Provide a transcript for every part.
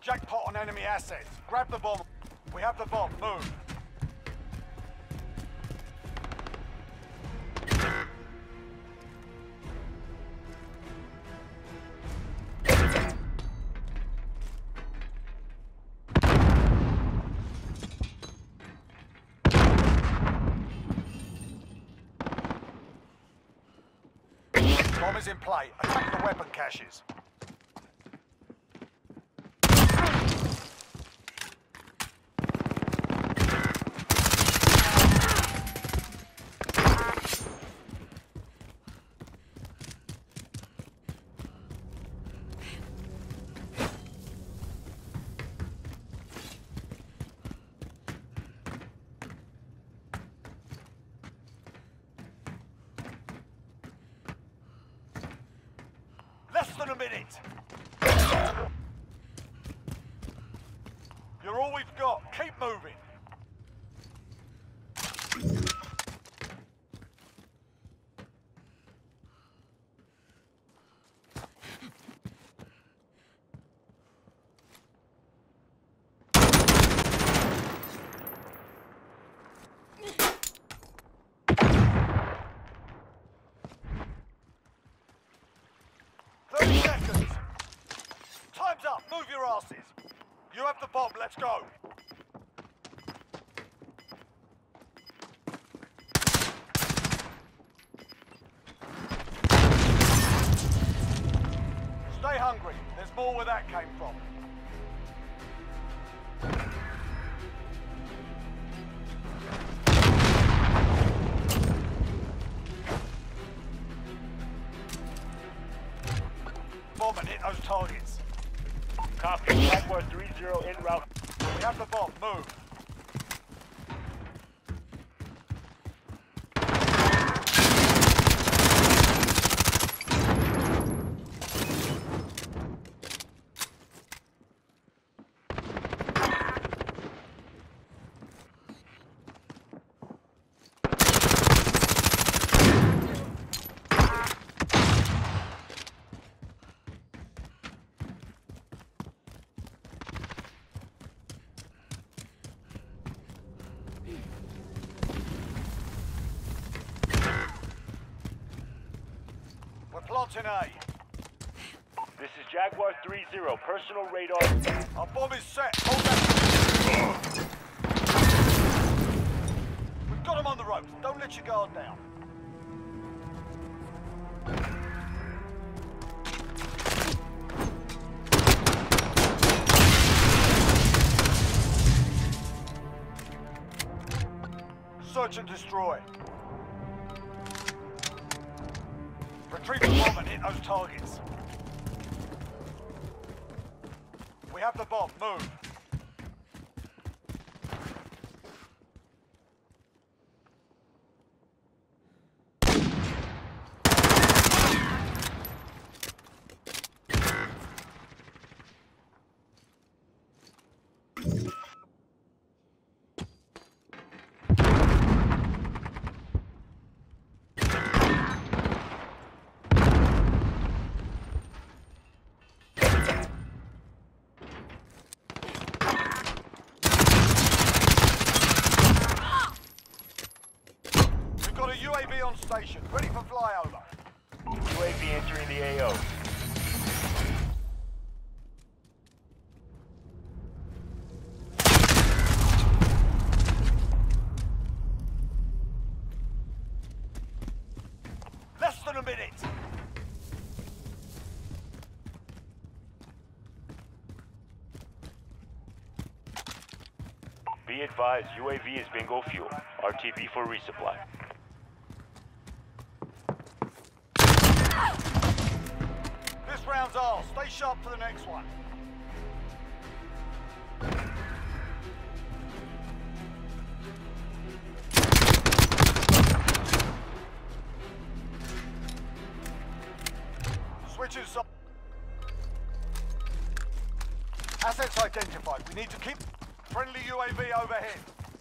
Jackpot on enemy assets. Grab the bomb. We have the bomb. Move. Bomb is in play. Attack the weapon caches. Less than a minute. You're all we've got. Keep moving. Time's up. Move your asses. You have the bomb. Let's go. Stay hungry. There's more where that came from. Bomb and hit those targets. Copy. Jaguar 3-0 en route. We have the bomb. Move. We're planting A. This is Jaguar 3-0. Personal radar. Our bomb is set. Hold that. We've got them on the ropes. Don't let your guard down. Search and destroy. Retrieve the bomb and hit those targets. We have the bomb. Move. UAV on station, ready for flyover. UAV entering the AO. Less than a minute. Be advised, UAV is bingo fuel. RTB for resupply. This round's ours. Stay sharp for the next one. Switches up. Assets identified. We need to keep friendly UAV overhead.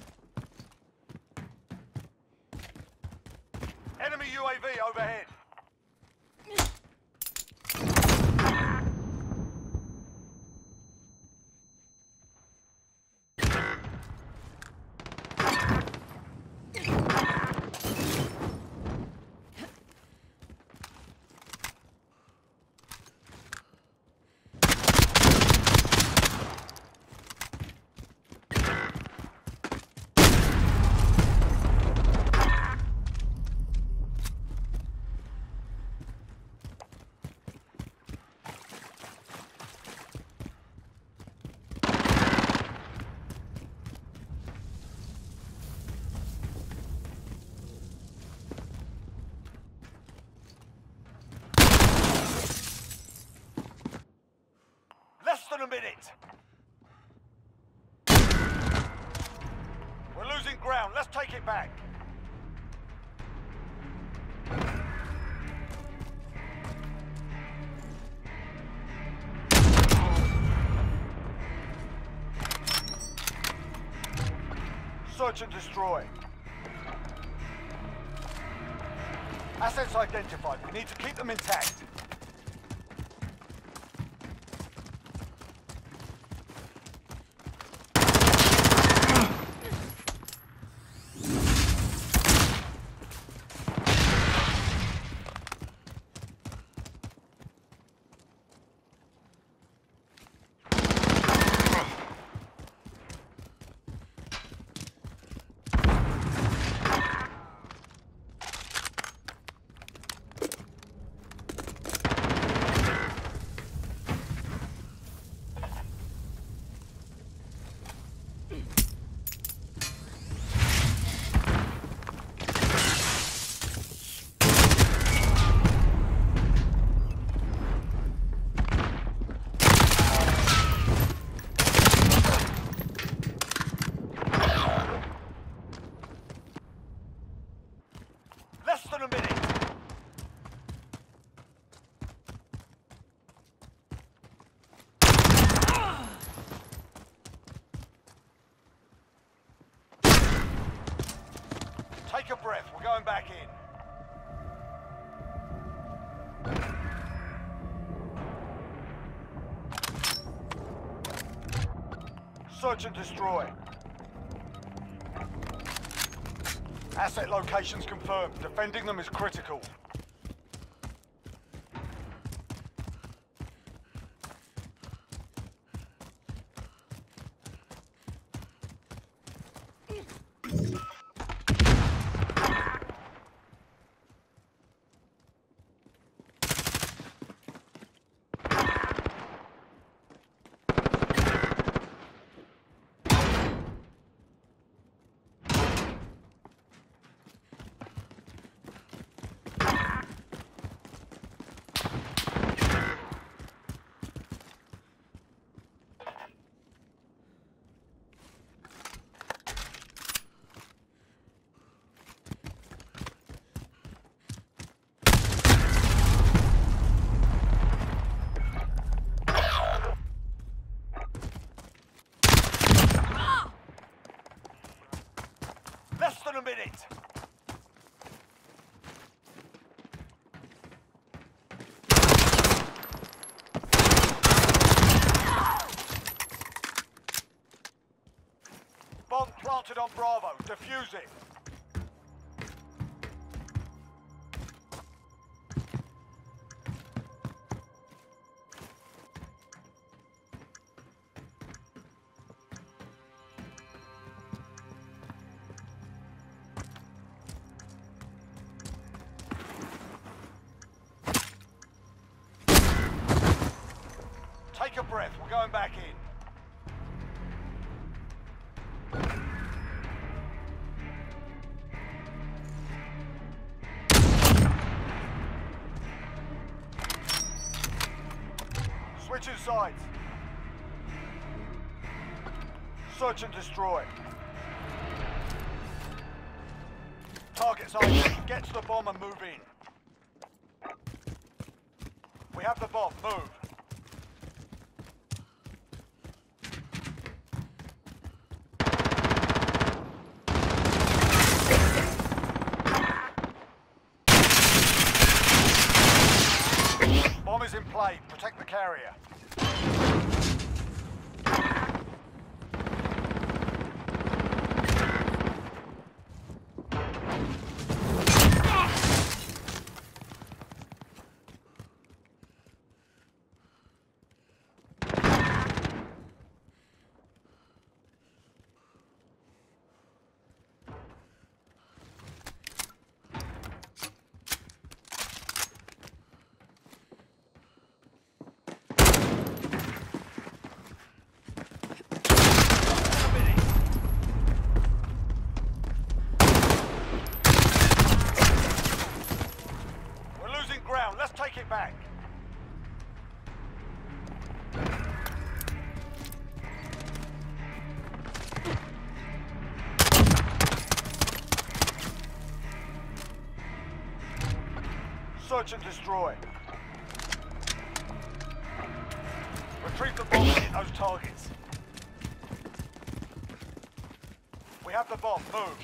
Enemy UAV overhead. than a minute. We're losing ground. Let's take it back. Search and destroy. Assets identified. We need to keep them intact. Less than a minute. Take a breath. We're going back in. Search and destroy. Asset locations confirmed. Defending them is critical. Less than a minute. Bomb planted on Bravo. Defuse it. Take a breath. We're going back in. Switching sides. Search and destroy. Target's ID. Get to the bomb and move in. We have the bomb. Move. Bomb is in play. Protect the carrier. Search and destroy. Retrieve the bomb and hit those targets. We have the bomb. Move.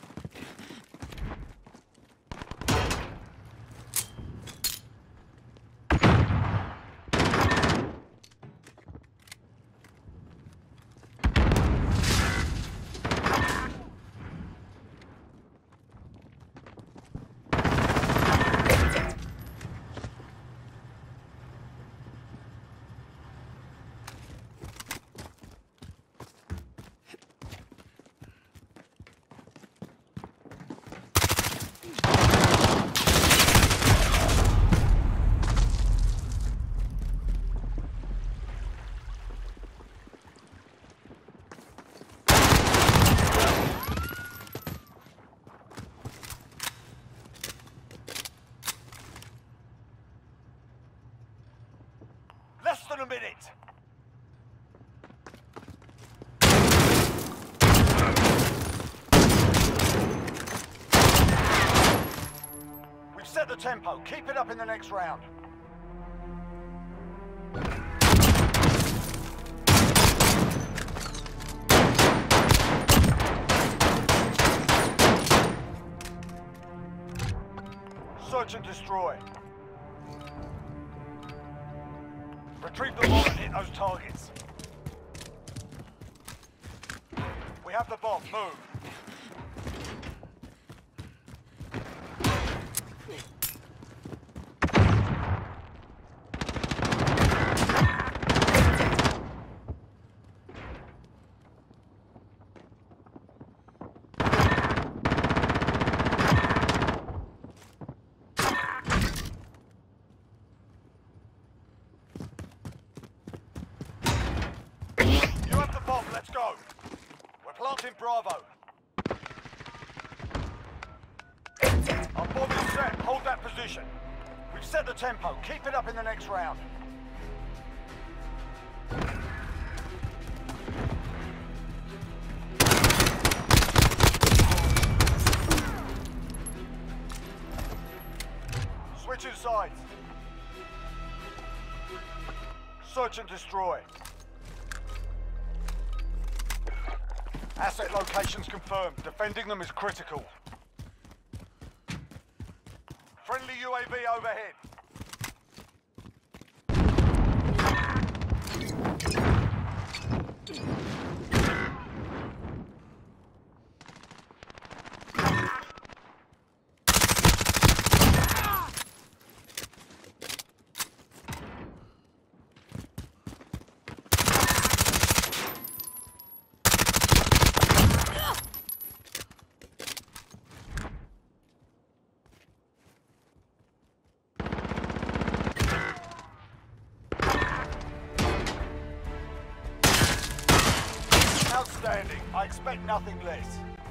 Less than a minute. We've set the tempo. Keep it up in the next round. Search and destroy. Retrieve the bomb and hit those targets. We have the bomb. Move. Let's go. We're planting Bravo. Our bomb is set. Hold that position. We've set the tempo. Keep it up in the next round. Switching sides. Search and destroy. Asset locations confirmed. Defending them is critical. Friendly UAV overhead. Outstanding. I expect nothing less.